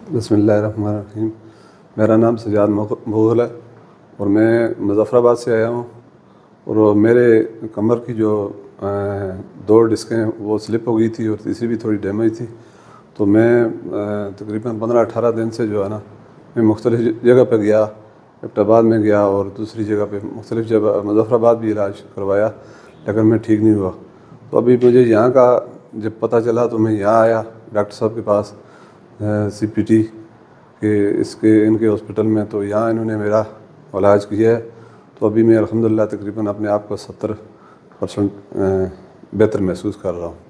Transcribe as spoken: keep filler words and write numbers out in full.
बिस्मिल्लाहिर्रहमानिर्रहीम। मेरा नाम सजाद मुग़ल है और मैं मुज़फ़्फ़राबाद से आया हूँ। और मेरे कमर की जो दो डिस्कें वो स्लिप हो गई थी और तीसरी भी थोड़ी डैमेज थी। तो मैं तकरीबन पंद्रह अठारह दिन से जो है ना, मैं मुख्तलिफ़ जगह पे गया, एबटाबाद में गया और दूसरी जगह पे मुख्तलिफ़ जगह मुज़फ़्फ़राबाद भी इलाज करवाया, लेकिन मैं ठीक नहीं हुआ। तो अभी मुझे यहाँ का जब पता चला तो मैं यहाँ आया डॉक्टर साहब के पास, सी पी टी के इसके इनके हॉस्पिटल में। तो यहाँ इन्होंने मेरा इलाज किया है। तो अभी मैं अल्हम्दुलिल्लाह तकरीबन अपने आप को सत्तर परसेंट बेहतर महसूस कर रहा हूँ।